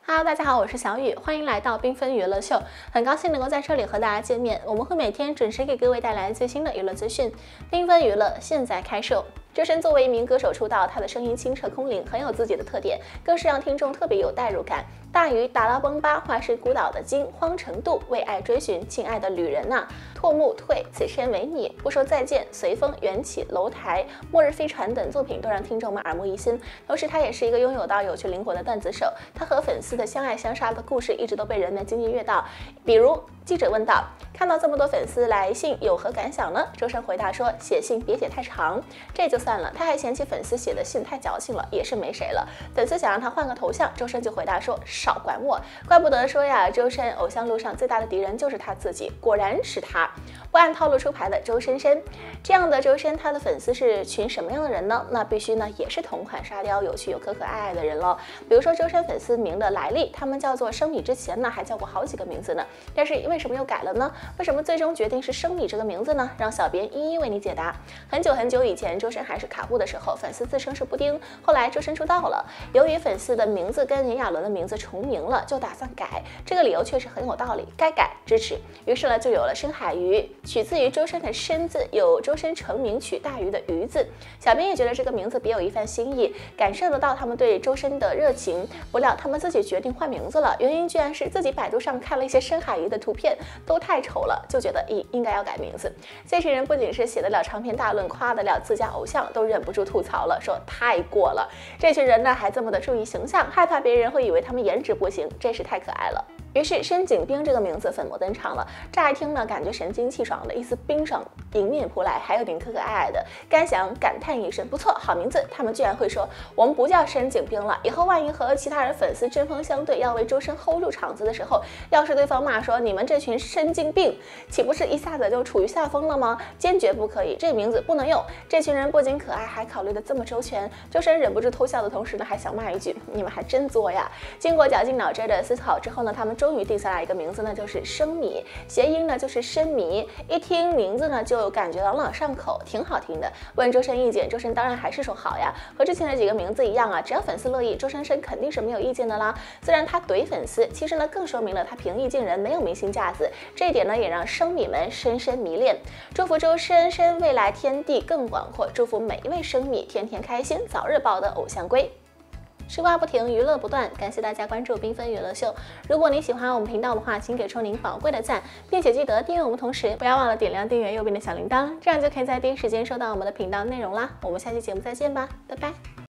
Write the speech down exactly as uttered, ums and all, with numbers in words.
Hello， 大家好，我是小雨，欢迎来到缤纷娱乐秀，很高兴能够在这里和大家见面。我们会每天准时给各位带来最新的娱乐资讯。缤纷娱乐现在开售。周深作为一名歌手出道，他的声音清澈空灵，很有自己的特点，更是让听众特别有代入感。大鱼打捞崩巴，化身孤岛的鲸，荒城渡，为爱追寻，亲爱的旅人呐、啊，拓木退，此生为你，不说再见，随风缘起，楼台，末日飞船等作品都让听众们耳目一新。同时，他也是一个拥有到有趣灵活的段子手，他和粉丝的相爱相杀的故事一直都被人们津津乐道。比如记者问道，看到这么多粉丝来信，有何感想呢？周深回答说，写信别写太长，这就算了，他还嫌弃粉丝写的信太矫情了，也是没谁了。粉丝想让他换个头像，周深就回答说，少管我。怪不得说呀，周深偶像路上最大的敌人就是他自己，果然是他。不按套路出牌的周深深，这样的周深，他的粉丝是群什么样的人呢？那必须呢也是同款沙雕、有趣又可可爱爱的人喽。比如说周深粉丝名的来历，他们叫做生米之前呢还叫过好几个名字呢，但是为什么又改了呢？为什么最终决定是生米这个名字呢？让小编一一为你解答。很久很久以前，周深还是卡布的时候，粉丝自称是布丁，后来周深出道了，由于粉丝的名字跟炎亚纶的名字重名了，就打算改，这个理由确实很有道理，该改支持。于是呢就有了深海鱼，取自于周深的深字，有周深成名取大鱼的鱼字。小编也觉得这个名字别有一番新意，感受得到他们对周深的热情。不料他们自己决定换名字了，原因居然是自己百度上看了一些深海鱼的图片，都太丑了，就觉得应应该要改名字。这群人不仅是写得了长篇大论，夸得了自家偶像，都忍不住吐槽了，说太过了。这群人呢还这么的注意形象，害怕别人会以为他们颜值不行，真是太可爱了。于是深井冰这个名字粉墨登场了，乍一听呢感觉神清气爽的，一丝冰爽迎面扑来，还有点可可爱爱的。甘想感叹一声，不错，好名字。他们居然会说，我们不叫深井冰了，以后万一和其他人粉丝针锋相对，要为周深 hold 住场子的时候，要是对方骂说你们这群神经病，岂不是一下子就处于下风了吗？坚决不可以，这名字不能用。这群人不仅可爱，还考虑的这么周全。周深忍不住偷笑的同时呢，还想骂一句，你们还真作呀。经过绞尽脑汁的思考之后呢，他们终于定下来一个名字呢，就是生米，谐音呢就是深迷，一听名字呢就感觉朗朗上口，挺好听的。问周深意见，周深当然还是说好呀，和之前的几个名字一样啊，只要粉丝乐意，周深深肯定是没有意见的啦。虽然他怼粉丝，其实呢更说明了他平易近人，没有明星架子，这一点呢也让生米们深深迷恋。祝福周深深未来天地更广阔，祝福每一位生米天天开心，早日抱得偶像归。吃瓜不停，娱乐不断，感谢大家关注缤纷娱乐秀。如果你喜欢我们频道的话，请给出您宝贵的赞，并且记得订阅我们，同时不要忘了点亮订阅右边的小铃铛，这样就可以在第一时间收到我们的频道内容啦。我们下期节目再见吧，拜拜。